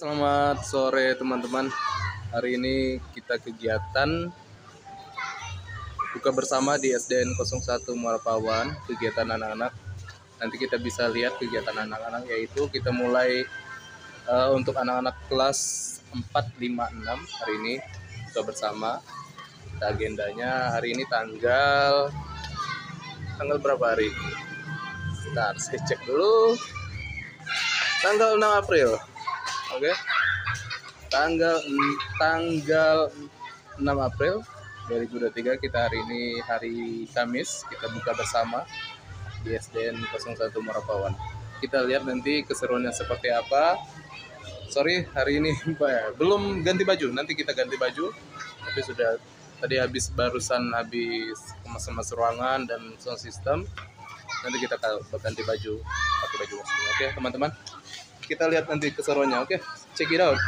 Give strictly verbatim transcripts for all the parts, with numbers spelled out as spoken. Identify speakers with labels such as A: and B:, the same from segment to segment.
A: Selamat sore teman-teman. Hari ini kita kegiatan buka bersama di S D N nol satu Muara Pawan, kegiatan anak-anak. Nanti kita bisa lihat kegiatan anak-anak, yaitu kita mulai uh, untuk anak-anak kelas empat, lima, enam hari ini buka bersama. Kita agendanya hari ini tanggal tanggal berapa hari? Bentar, saya cek dulu. Tanggal enam April. Oke, okay. tanggal tanggal enam April dua ribu dua puluh tiga, kita hari ini hari Kamis, kita buka bersama di S D N nol satu Muara Pawan. Kita lihat nanti keseruannya seperti apa. Sorry, hari ini belum ganti baju, nanti kita ganti baju. Tapi sudah tadi habis barusan habis kemas-kemas ruangan dan sound system. Nanti kita ganti baju, pakai baju kostum. Oke, okay, teman-teman. Kita lihat nanti keseruannya, oke? Okay? Check it out.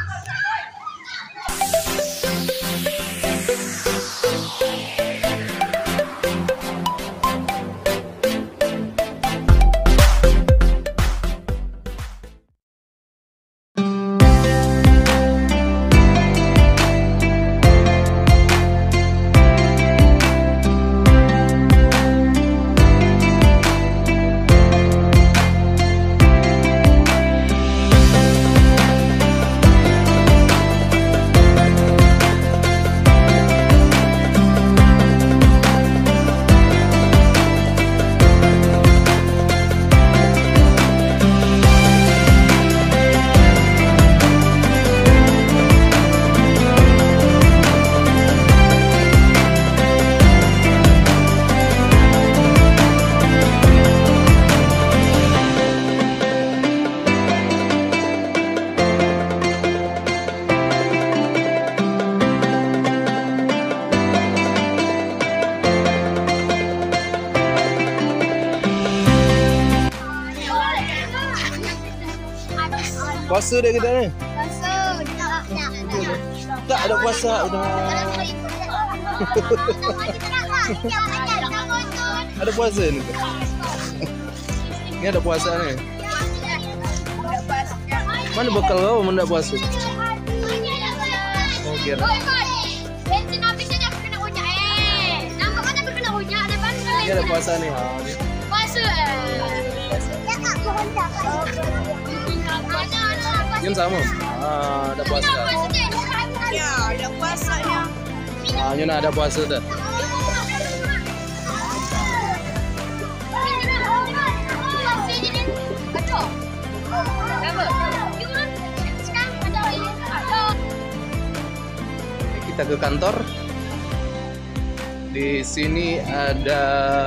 A: Puasa dah kita ni?
B: Puasa dah.
A: Tak ada puasa udah. Ada puasa ni. Ni ada puasa ni. Mana bekal kau mana puasa? Oh kira.
B: Bensin habis ni aku kena hunyak eh. Nampak mana aku kena hunyak ada bantal.
A: Ni ada puasa ni. Ha.
B: Puasa. Ya tak aku hunyak.
A: Yun sama. Ah, ada puasa.
B: Ya, ada puasanya.
A: Ah, yun ada puasa dah. Kita ke kantor. Di sini ada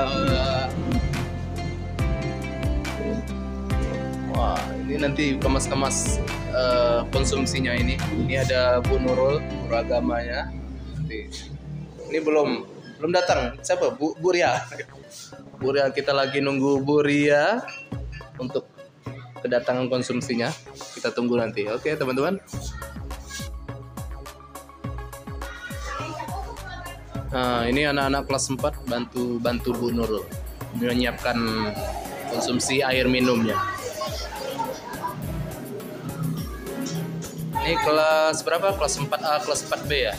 A: wah, ini nanti kemas-kemas uh, konsumsinya ini. Ini ada Bu Nurul, guru agamanya. Nanti. Ini belum belum datang. Siapa? Bu, Bu Ria. Bu Ria, kita lagi nunggu Bu Ria untuk kedatangan konsumsinya. Kita tunggu nanti. Oke, teman-teman. Nah, ini anak-anak kelas empat bantu bantu Bu Nurul menyiapkan konsumsi air minumnya. Ini kelas berapa? Kelas empat A, kelas empat B ya?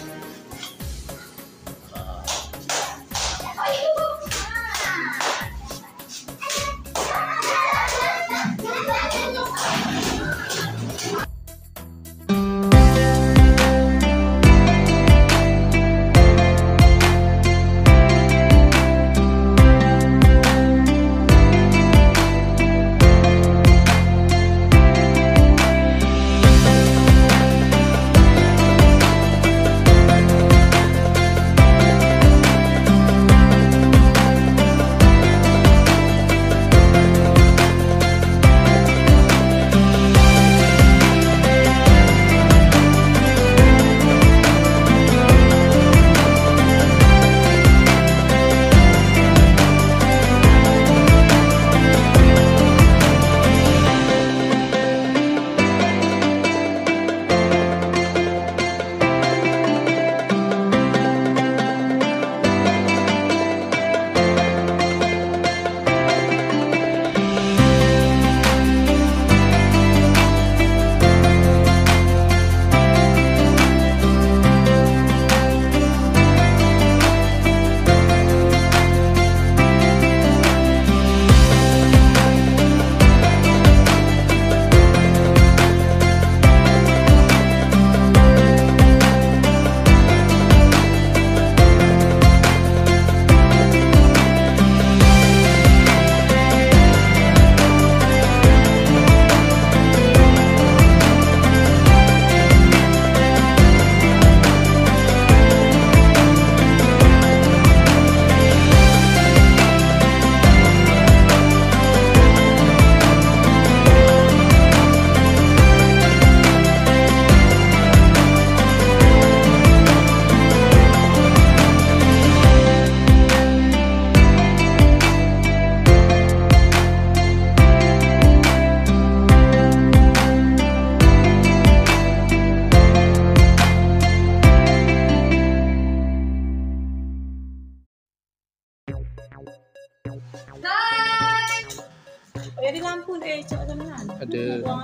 A: Ada.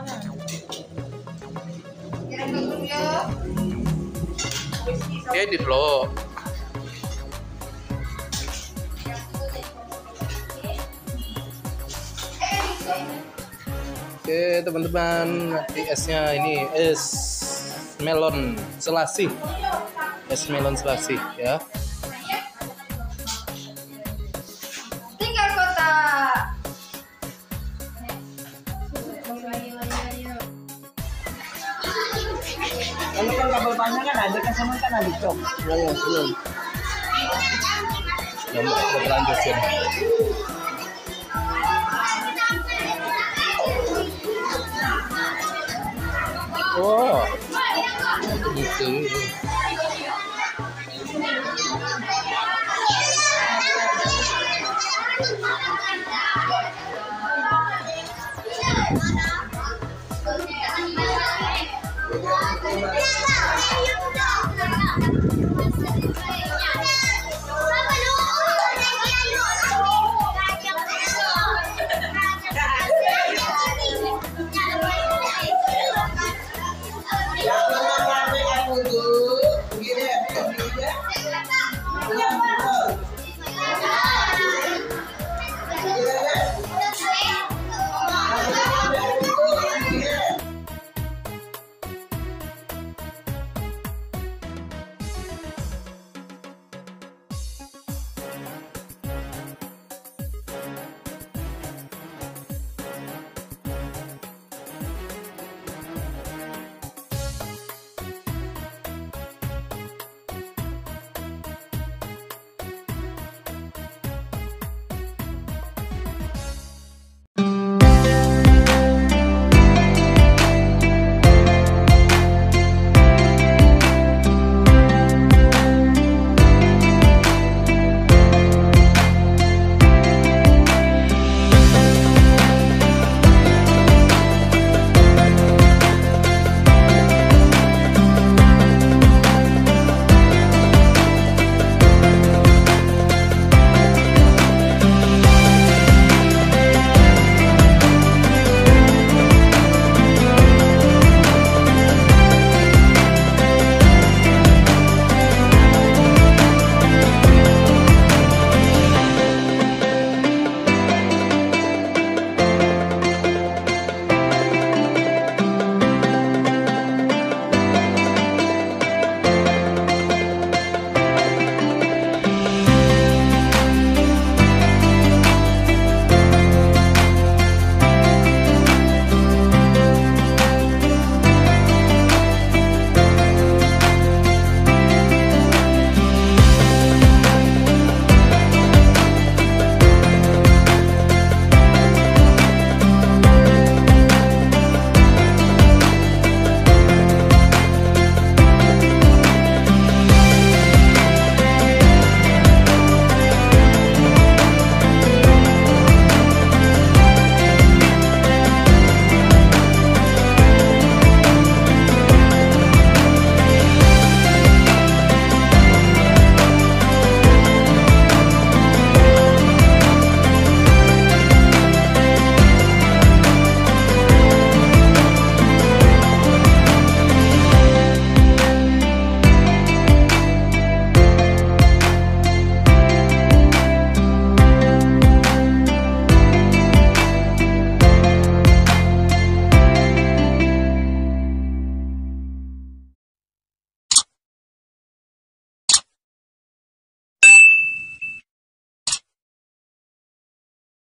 A: Edit lo. Oke teman-teman, nanti esnya ini es melon selasi, es melon selasi ya.
B: Tinggal kota.
C: Kalau kan kabel panjang kan ada, kan sama kan ada cok.
A: Belum, belum. Yang mau berlanjut ya. Wow, gitu.
B: Mana?